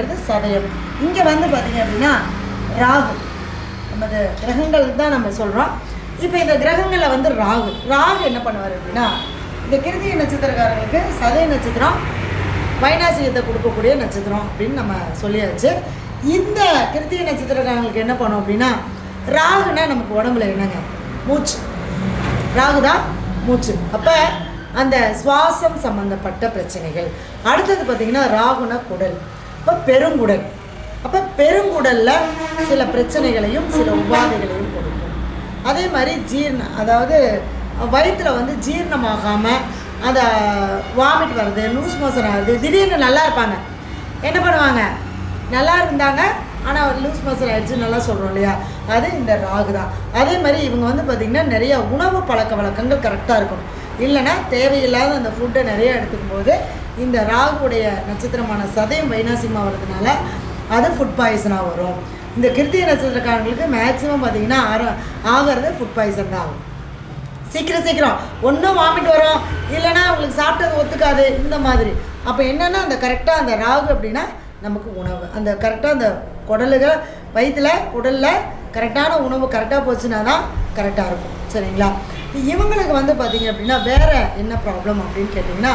அப்படிங்கிறது சதயம். இங்கே வந்து பார்த்திங்க அப்படின்னா ராகு, நமது கிரகங்கள் தான் நம்ம சொல்கிறோம். இப்போ இந்த கிரகங்களில் வந்து ராகு என்ன பண்ணுவார் அப்படின்னா, இந்த கிருத்திகை நட்சத்திரக்காரங்களுக்கு சதய நட்சத்திரம் வைநாசிகத்தை கொடுக்கக்கூடிய நட்சத்திரம் அப்படின்னு நம்ம சொல்லியாச்சு. இந்த கிருத்திகை நட்சத்திரக்காரங்களுக்கு என்ன பண்ணோம் அப்படின்னா, ராகுனா நமக்கு உடம்புல என்னங்க, மூச்சு. ராகு தான் மூச்சு. அப்போ அந்த சுவாசம் சம்மந்தப்பட்ட பிரச்சனைகள். அடுத்தது பார்த்திங்கன்னா ராகுனா குடல், இப்போ பெருங்குடல். அப்போ பெருங்குடலில் சில பிரச்சனைகளையும் சில உபாதைகளையும் கொடுக்கும். அதே மாதிரி அதாவது வயிற்றில் வந்து ஜீரணமாகாமல் அந்த வாமிட் வருது, லூஸ் மோஷன் ஆகுது. திடீர்னு நல்லா இருப்பாங்க, என்ன பண்ணுவாங்க, நல்லா இருந்தாங்க ஆனால் லூஸ் மோஷன் ஆகிடுச்சு நல்லா சொல்கிறோம் இல்லையா, அது இந்த ராகு தான். அதே மாதிரி இவங்க வந்து பார்த்திங்கன்னா நிறைய உணவு பழக்க வழக்கங்கள் கரெக்டாக இருக்கணும். இல்லைன்னா தேவையில்லாத அந்த ஃபுட்டை நிறைய எடுத்துக்கும் போது இந்த ராகுடைய நட்சத்திரமான சதயம் வைநாசிகமாக வர்றதுனால அது ஃபுட் பாய்சனாக வரும். இந்த கிருத்திகை நட்சத்திரக்காரங்களுக்கு மேக்ஸிமம் பார்த்திங்கன்னா ஆகிறது ஃபுட் பாய்சன் தான் ஆகும். சீக்கிரம் ஒன்றும் வாமிட் வரும், இல்லைன்னா அவங்களுக்கு சாப்பிட்டது ஒத்துக்காது, இந்த மாதிரி. அப்போ என்னென்னா அந்த கரெக்டாக அந்த ராகு அப்படின்னா நமக்கு உணவு, அந்த கரெக்டாக அந்த குடலுகள் வயிற்றில் உடலில் கரெக்டான உணவு கரெக்டாக போச்சுன்னா தான் கரெக்டாக இருக்கும். சரிங்களா? இவங்களுக்கு வந்து பார்த்திங்க அப்படின்னா வேறு என்ன ப்ராப்ளம் அப்படின்னு கேட்டிங்கன்னா,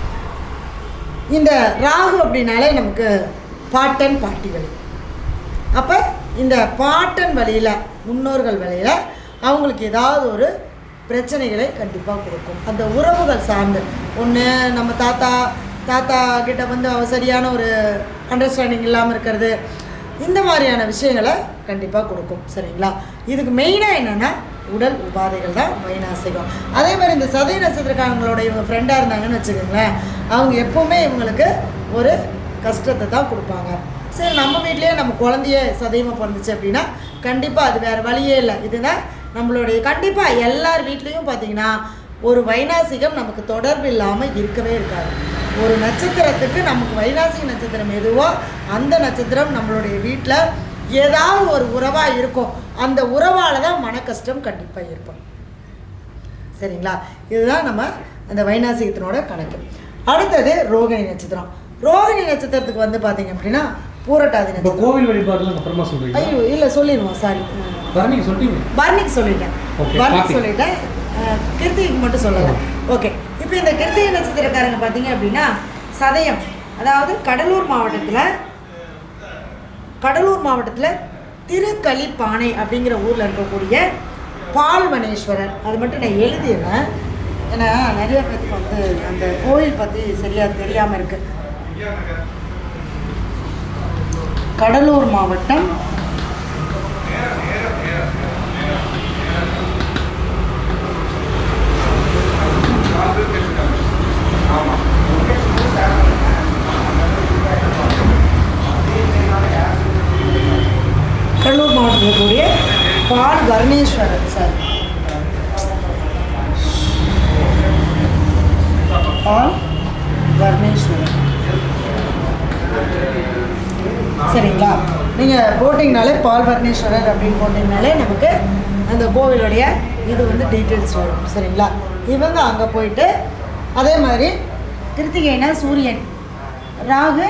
இந்த ராகு அப்படின்னாலே நமக்கு பாட்டன் பாட்டி வலி. அப்போ இந்த பாட்டன் வழியில் முன்னோர்கள் வழியில் அவங்களுக்கு ஏதாவது ஒரு பிரச்சனைகளை கண்டிப்பாக கொடுக்கும். அந்த உறவுகள் சார்ந்து ஒன்று நம்ம தாத்தா கிட்ட வந்து சரியான ஒரு அண்டர்ஸ்டாண்டிங் இல்லாமல் இருக்கிறது, இந்த மாதிரியான விஷயங்களை கண்டிப்பாக கொடுக்கும். சரிங்களா? இதுக்கு மெயினாக என்னென்னா உடல் உபாதைகள் தான் வைநாசிகம். அதே மாதிரி இந்த சதய நட்சத்திரக்காரங்களோட இவங்க ஃப்ரெண்டாக இருந்தாங்கன்னு வச்சுக்கோங்களேன், அவங்க எப்போவுமே இவங்களுக்கு ஒரு கஷ்டத்தை தான் கொடுப்பாங்க. சரி, நம்ம வீட்லேயே நம்ம குழந்தைய சதயமாக பிறந்துச்சு அப்படின்னா கண்டிப்பாக அது வேறு வழியே இல்லை. இதுதான் நம்மளுடைய கண்டிப்பாக எல்லார் வீட்லேயும் பார்த்திங்கன்னா ஒரு வைநாசிகம் நமக்கு தொடர்பு இல்லாமல் இருக்கவே இருக்காது. ஒரு நட்சத்திரத்துக்கு நமக்கு வைநாசிக நட்சத்திரம் எதுவோ அந்த நட்சத்திரம் நம்மளுடைய வீட்டில் ஏதாவது ஒரு உறவாக இருக்கும். அந்த உறவால் தான் மன கஷ்டம் கண்டிப்பாக இருக்கும். சரிங்களா? இதுதான் நம்ம அந்த வைநாசிகத்தினோட கணக்கு. அடுத்தது ரோகிணி நட்சத்திரம். ரோகிணி நட்சத்திரத்துக்கு வந்து பார்த்தீங்க அப்படின்னா பூரட்டாதி நட்சத்திரம். கோவில் வழிபாடுலாம் அப்புறமா சொல்றீங்க? ஐயோ இல்லை, சொல்லிடுவோம். சாரி, பரணிக்கு சொல்லிட்டேன். பரணிக்கு சொல்லிட்டேன், கிருத்திகைக்கு மட்டும் சொல்லலாம். ஓகே. இப்போ இந்த கிருத்திகை நட்சத்திரக்காரங்க பார்த்தீங்க அப்படின்னா சதயம், அதாவது கடலூர் மாவட்டத்தில் திருக்கலிப்பானை அப்படிங்கிற ஊரில் இருக்கக்கூடிய பால்வனேஸ்வரர். அது மட்டும் நான் எழுதிடுறேன், ஏன்னா நிறைய பேருக்கு வந்து அந்த கோயில் பற்றி சரியாக தெரியாமல் இருக்குது. கடலூர் மாவட்டம் இருக்கக்கூடிய பால் வர்ணேஸ்வரர் சார், பால் வர்ணேஸ்வரர். சரிங்களா? நீங்கள் போட்டிங்கனாலே பால் வர்ணேஸ்வரர் அப்படின்னு போட்டிங்கனாலே நமக்கு அந்த கோவிலுடைய இது வந்து டீட்டெயில்ஸ் வரும். சரிங்களா? இவங்க அங்கே போயிட்டு அதே மாதிரி கிருத்திகைனா சூரியன், ராகு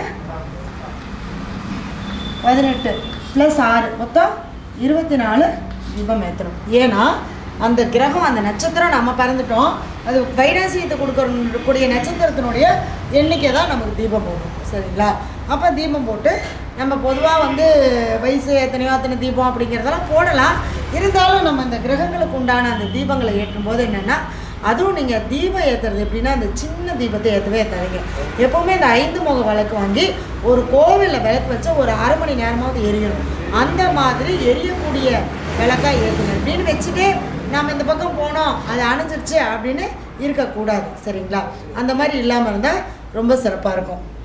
18 + 6 மொத்தம் 24 தீபம் ஏற்றணும். ஏன்னா அந்த கிரகம் அந்த நட்சத்திரம் நம்ம பறந்துட்டோம், அது வைநாசிகத்தை கொடுக்கக்கூடிய நட்சத்திரத்தினுடைய எண்ணிக்கை தான் நமக்கு தீபம் போடும். சரிங்களா? அப்போ தீபம் போட்டு நம்ம பொதுவாக வந்து வயசு எத்தனையோ அத்தனை தீபம் அப்படிங்கிறதெல்லாம் போடலாம். இருந்தாலும் நம்ம இந்த கிரகங்களுக்கு உண்டான அந்த தீபங்களை ஏற்றும் போது என்னென்னா, அதுவும் நீங்கள் தீபம் ஏற்றுறது எப்படின்னா அந்த சின்ன தீபத்தை ஏற்றவே ஏற்றாதீங்க. எப்போவுமே இந்த 5 முக விளக்கு வாங்கி ஒரு கோவிலில் விளக்கு வச்சா ஒரு அரை மணி நேரமாவது எரியணும். அந்த மாதிரி எரியக்கூடிய விளக்காக ஏற்றுங்க. அப்படின்னு வச்சுட்டு நம்ம இந்த பக்கம் போனோம் அது அணைஞ்சிருச்சு அப்படின்னு இருக்கக்கூடாது. சரிங்களா? அந்த மாதிரி இல்லாமல் இருந்தால் ரொம்ப சிறப்பாக இருக்கும்.